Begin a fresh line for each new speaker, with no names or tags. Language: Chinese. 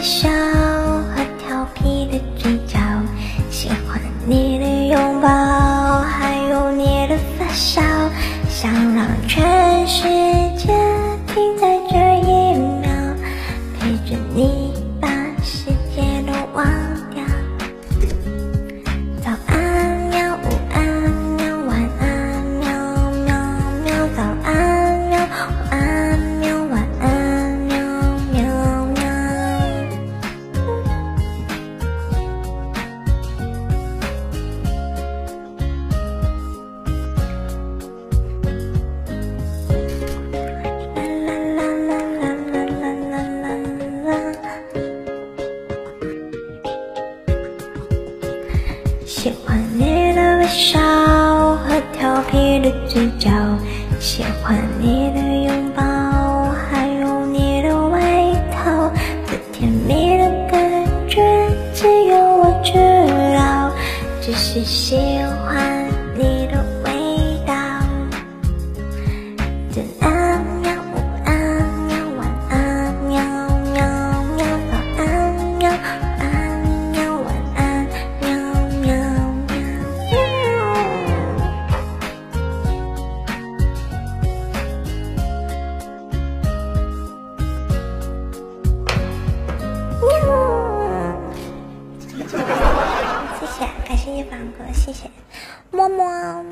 笑和调皮的嘴角，喜欢你的拥抱，还有你的发梢，想让全世界停在这一秒，陪着你把世界都忘掉。早安喵，午安喵，晚安喵喵喵，早安喵，午安喵，晚安喵喵喵。喜欢你的微笑和调皮的嘴角，喜欢你的拥抱，还有你的外套，这甜蜜的感觉只有我知道，只是喜欢你的味道。早安喵，午安喵，晚安喵喵喵，早安喵，午安喵，晚安喵喵喵。谢谢，感谢叶凡哥，谢谢，么么。